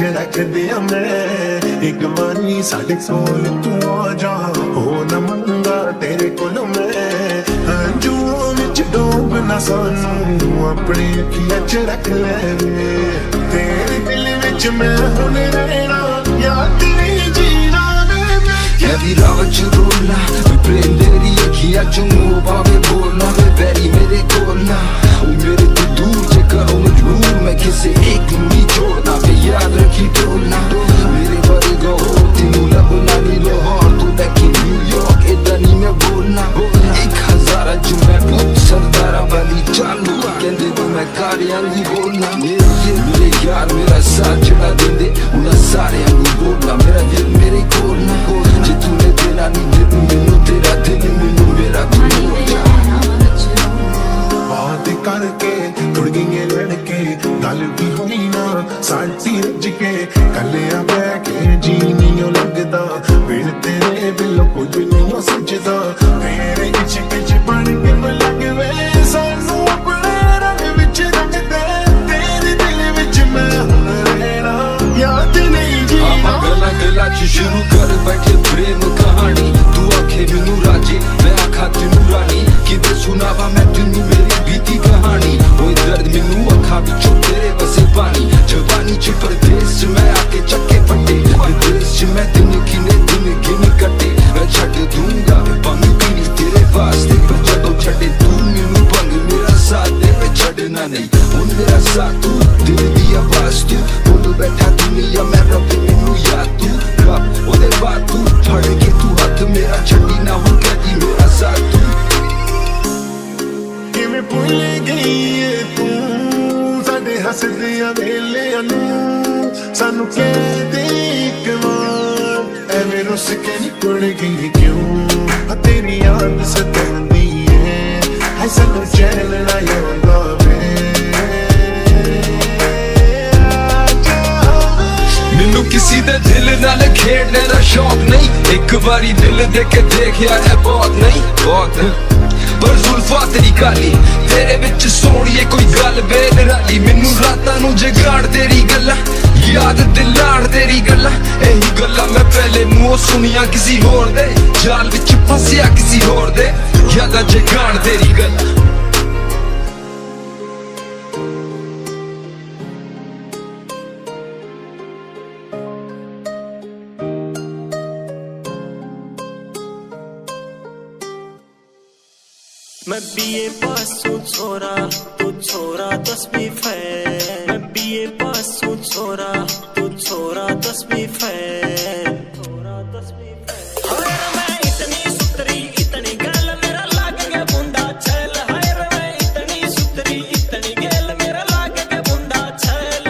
रख दिया मैं एक मानी साढ़े कोल तू आ जा हो न मंगा तेरे कोल मैं जुओं विच डूब ना सानू अपनी अखियां च रख ले तेरे दिल विच मैं हुण रहना याद नहीं जीना Heavy lava च रोलना प्रेम तेरी अखियां च मुंह पावे बोलना वे बैरी मेरे कोल ना मेरे तो दूर जे करो मजबूर मैं किसे एक नहीं छोड़ना वे याद रखी टोलना मेरे बारे गो तेनू लबना नी लाहौर तू देखी न्यूयॉर्क इदा नहीं मैं बोलना 1000 च मैं पुत सरदारा वाली चालू कहंदे तू मैं कारियां दी बोलना मेरे यार मेरा साथ जड़ा देंदे उन्हां सारे वांगू बोलना मेरा दिल मेरे कोल ना जे तूने देना नहीं दिल मैनू तेरा दिल मैनू मेरा तू बात करके तुड़ गई लड़के गल भी होई ना साडी रज के कलिया बह के जी नहीं लगदा बिन तेरे बिलो कुछ नहीं सजदा मेरे इश्क च बन के लगवे सानू अपने रंग विच रंग दे तेरे दिल विच मैं हुण रहना याद नहीं जीना गला गला च शुरू कर बैठे प्रेम कहानी तू आखे मैनू राजे मैं आखा तेनू रानी किते सुनावा मैं तेनू मेरी बीती कहानी ओए दर्द मैनू अखा विचों तेरे बसे पानी जवानी च परदेस च मैं आके चक्के फटे विदेश च मैं दिन गिन कटे मैं छड्ड दूंगा भंग पीनी तेरे वास्ते पर जदों छड्डे तू मैनू भंग मेरा साथ दे मैं छड्डना नहीं हुण मेरा साथ तू दिल दी आवाज तू बोल बैठा दुनिया मैं रब मैनू याद तू कब ओदे बाद तू फड़ के तू हथ मेरा छड्डी ना हुण कहदी मेरा साथ तू किवें भुल गई है तू साडे हसदियां वेलियां नू सानू कह दे इक बार एवें रुस के निकल गई क्यों तेरी याद सतांदी है सानू चैन ना आंदा मैनू किसी दे दिल नाल खेडने दा शौक नहीं एक बारी दिल दे के देखया है बहुत नहीं बहुत पर जुल्फा तेरी काली तेरे विच सोहणीए कोई गल बेनराली मैनू रातां नू जगाड़ तेरी गल्लां याद दिलाड़ तेरी गल्लां एही गल्लां मैं पहले मुंहों सुनिया किसी होर दे जाल विच फसिया किसी होर दे यादां जगाड़ तेरी गल्लां मैं बीए पास तू छोरा 10वीं फेल मैं बीए पास तू छोरा 10वीं फेल हाय मैं इतनी सुतरी इतनी गल मेरा लाग गया बुंदा छल हाय मैं इतनी सुतरी इतनी गल मेरा लाग गया बुंदा छल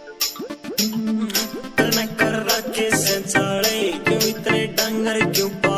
तने कर रखे से चाले क्यों इतने डंगर क्यों